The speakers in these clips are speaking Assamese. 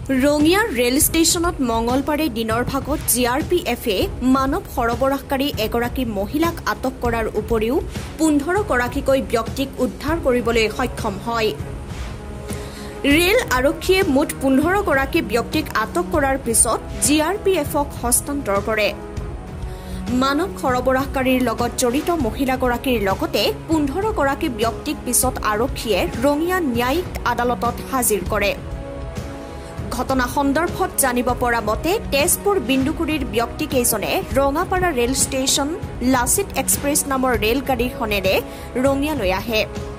ৰঙিয়া ৰেল ষ্টেচনত মঙলবাৰে দিনৰ ভাগত জিআৰপিএফে মানৱ সৰবৰাহকাৰী এগৰাকী মহিলাক আটক কৰাৰ উপৰিও 15 গৰাকীকৈ ব্যক্তিক উদ্ধাৰ কৰিবলৈ সক্ষম হয়। ৰেল আৰক্ষীয়ে মুঠ 15 গৰাকী ব্যক্তিক আটক কৰাৰ পিছত জিআৰপিএফক হস্তান্তৰ কৰে। মানৱ সৰবৰাহকাৰীৰ লগত জড়িত মহিলাগৰাকীৰ লগতে 15 গৰাকী ব্যক্তিক পিছত আৰক্ষীয়ে ৰঙিয়া ন্যায়িক আদালতত হাজিৰ কৰে। ঘটনা সন্দৰ্ভত জানিব পৰা মতে তেজপুৰ বিন্দুগুৰিৰ ব্যক্তিকেইজনে Rangapara rail station Lachit express নামৰ ৰেলগাড়ীখনেৰে ৰঙিয়ালৈ আহে।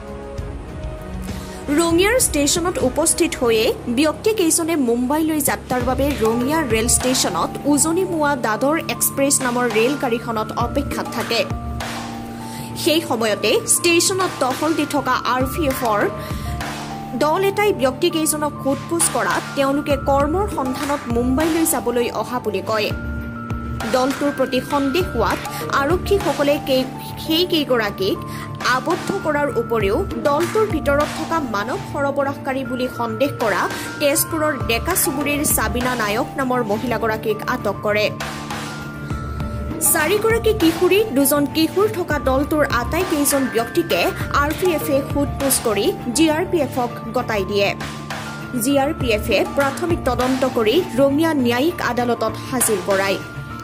ৰঙিয়াৰ ষ্টেচনত উপস্থিত হৈয়ে ব্যক্তিকেইজনে মুম্বাইলৈ যাত্ৰাৰ বাবে ৰঙিয়া ৰেল ষ্টেচনত উজনিমুৱা দাদৰ এক্সপ্ৰেছ নামৰ ৰেলগাড়ীখনত অপেক্ষাত থাকে। সেই সময়তে ষ্টেচনত টহল দি থকা আৰপিএফৰ দল এটাই ব্যক্তিকেইজনক সোধপোছ কৰাত তেওঁলোকে কৰ্মৰ সন্ধানত মুম্বাইলৈ যাবলৈ অহা বুলি কয়। দলটোৰ প্ৰতি সন্দেহ হোৱাত আৰক্ষীসকলে সেইকেইগৰাকীক আবদ্ধ কৰাৰ উপৰিও দলটোৰ ভিতৰত থকা মানৱ সৰবৰাহকাৰী বুলি সন্দেহ কৰা তেজপুৰৰ ডেকা চুবুৰীৰ সাবিনা নায়ক নামৰ মহিলাগৰাকীক আটক কৰে। 4 গৰাকী কিশোৰী 2জন কিশোৰ থকা দলটোৰ আটাইকেইজন ব্যক্তিকে আৰপিএফে সোধপোছ কৰি জিআৰপিএফক গতাই দিয়ে। জিআৰপিএফে প্ৰাথমিক তদন্ত কৰি ৰঙিয়া ন্যায়িক আদালতত হাজিৰ কৰায়।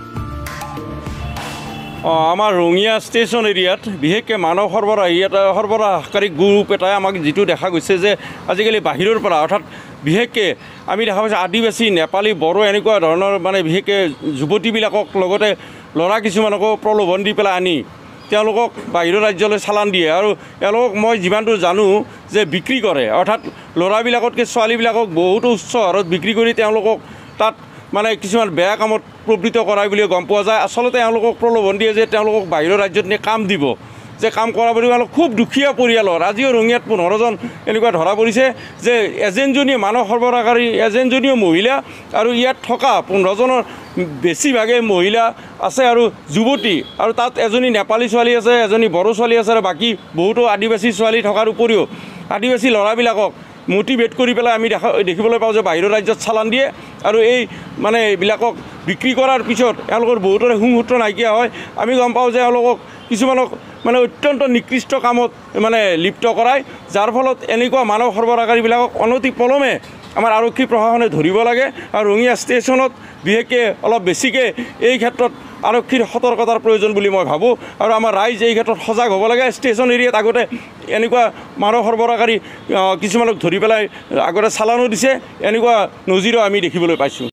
আমাৰ ৰঙিয়া ষ্টেচন এৰিয়াত বিশেষকৈ মানৱ সৰবৰাহকাৰী গ্ৰুপ এটাই আমাক যিটো দেখা গৈছে যে আজিকালি বাহিৰৰ পৰা অৰ্থাৎ বিশেষকৈ আমি দেখা পাইছোঁ আদিবাসী নেপালী বড়ো এনেকুৱা ধৰণৰ মানে বিশেষকৈ যুৱতীবিলাকক লগতে ল'ৰা কিছুমানকো প্ৰলোভন দি পেলাই আনি তেওঁলোকক বাহিৰৰ ৰাজ্যলৈ চালান দিয়ে আৰু এওঁলোকক মই যিমানটো জানো যে বিক্ৰী কৰে অৰ্থাৎ ল'ৰাবিলাকতকৈ ছোৱালীবিলাকক বহুতো উচ্চ হাৰত বিক্ৰী কৰি তেওঁলোকক তাত মানে কিছুমান বেয়া কামত প্ৰবৃত্ত কৰাই বুলি গম পোৱা যায়। আচলতে এওঁলোকক প্ৰলোভন দিয়ে যে তেওঁলোকক বাহিৰৰ ৰাজ্যত নি কাম দিব যে কাম কৰা বুলি এওঁলোক খুব দুখীয়া পৰিয়ালৰ। আজিও ৰঙিয়াত 15জন এনেকুৱা ধৰা পৰিছে যে এজেণ্টজনীয়ে মানৱ সৰবৰাহকাৰী এজেণ্টজনীও মহিলা আৰু ইয়াত থকা 15জনৰ বেছিভাগে মহিলা আছে আৰু যুৱতী আৰু তাত এজনী নেপালী ছোৱালী আছে এজনী বড়ো ছোৱালী আছে আৰু বাকী বহুতো আদিবাসী ছোৱালী থকাৰ উপৰিও আদিবাসী ল'ৰাবিলাকক মটিভেট কৰি পেলাই আমি দেখিবলৈ পাওঁ যে বাহিৰৰ ৰাজ্যত চালান দিয়ে আৰু এই মানে এইবিলাকক বিক্ৰী কৰাৰ পিছত এওঁলোকৰ বহুতৰে সংসূত্ৰ নাইকিয়া হয়। আমি গম পাওঁ যে এওঁলোকক কিছুমানক মানে অত্যন্ত নিকৃষ্ট কামত মানে লিপ্ত কৰায়, যাৰ ফলত এনেকুৱা মানৱ সৰবৰাহকাৰীবিলাকক অনতি পলমে আমাৰ আৰক্ষী প্ৰশাসনে ধৰিব লাগে আৰু ৰঙিয়া ষ্টেচনত বিশেষকৈ অলপ বেছিকৈ এই ক্ষেত্ৰত আৰক্ষীৰ সতৰ্কতাৰ প্ৰয়োজন বুলি মই ভাবোঁ আৰু আমাৰ ৰাইজ এই ক্ষেত্ৰত সজাগ হ'ব লাগে। ষ্টেচন এৰিয়াত আগতে এনেকুৱা মানৱ সৰবৰাহকাৰী কিছুমানক ধৰি পেলাই আগতে চালানো দিছে, এনেকুৱা নজিৰো আমি দেখিবলৈ পাইছোঁ।